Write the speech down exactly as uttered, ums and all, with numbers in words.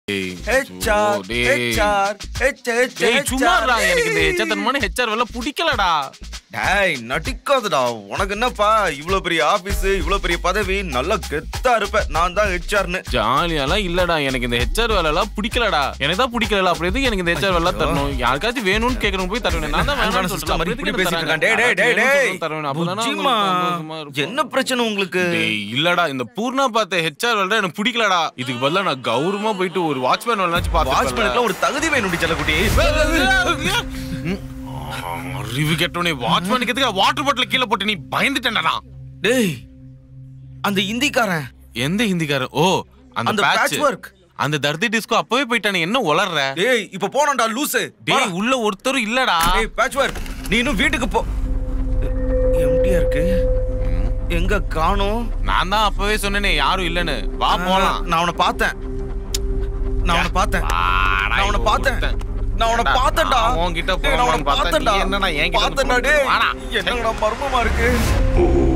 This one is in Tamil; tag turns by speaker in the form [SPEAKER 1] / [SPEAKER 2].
[SPEAKER 1] ஹெச்ஆர் ஹெச்ஆர்
[SPEAKER 2] டேய் சும்மாடா எனக்கு இந்த ஹெச்ஆர் ஹெச்ஆர் வேலை பிடிக்கலடா.
[SPEAKER 1] டேய் நடிக்காதடா. உனக்கு என்னப்பா இவ்ளோ பெரிய ஆபீஸ் இவ்ளோ பெரிய பதவி நல்லா கெத்தா இருப்ப. நான் தான் ஹெச்ஆர்னு.
[SPEAKER 2] ஜாலியாலாம் இல்லடா. எனக்கு இந்த ஹெச்ஆர் வேலை எல்லாம் பிடிக்கலடா. எனக்கு தான் பிடிக்கல. அப்படி எதுக்கு எனக்கு இந்த ஹெச்ஆர் வேலை தரணும்? யாருக்காச்சும் வேணும்னு கேக்குறவங்க போய் தரணும். நான் தான் வேணும்னு சொல்றேன். அப்படி இப்படி பேசிட்டு
[SPEAKER 1] டேய் டேய் டேய் டேய் தரணும். அப்பதானே என்ன பிரச்சனை உங்களுக்கு?
[SPEAKER 2] டேய் இல்லடா இந்த பூர்ணா பார்த்த ஹெச்ஆர் வேலை எனக்கு பிடிக்கலடா. இதுக்கு பதிலா நான் கௌரவமா போயிட்டு ஒரு வாட்ச்மேன் வேலைனாச்சு பாத்து.
[SPEAKER 1] வாட்ச்மேனுக்கு ஒரு தகுதி வேணும்டி செல்லக்குட்டி.
[SPEAKER 2] அறிவு கெட்டவனே வாட்ச்மேனுக்கு எதுக்கு வாட்டர் பாட்டில் கீழே போட்டு நீ பயந்துட்டேன்டா.
[SPEAKER 1] டேய் அந்த ஹிந்திக்காரன்.
[SPEAKER 2] எந்த ஹிந்திக்காரன்? ஓ அந்த பேட்ச் வர்க். அந்த தர்தி டிஸ்கோ அப்பவே போயிட்டானே. என்ன உளறற?
[SPEAKER 1] டேய் இப்ப போறடா லூசு.
[SPEAKER 2] டேய் உள்ள ஒருத்தரும் இல்லடா.
[SPEAKER 1] டேய் பேட்ச் வர்க் நீ இன்னும் வீட்டுக்கு போ. எம்டியா இருக்கு. எங்க காணோம்?
[SPEAKER 2] நான் தான் அப்பவே சொன்னேனே யாரும் இல்லன்னு. வா போலாம்.
[SPEAKER 1] நான் அவனை பார்த்தேன். நான் அவனை பார்த்தேன். நான் அவனை பார்த்தேன். நான் அவனை பார்த்தேன்டா.
[SPEAKER 2] உன்கிட்ட போறேன்னு பார்த்தேன். என்னடா என்கிட்ட
[SPEAKER 1] பார்த்தேன்டா. டேய் என்னடா மர்மமா இருக்கு.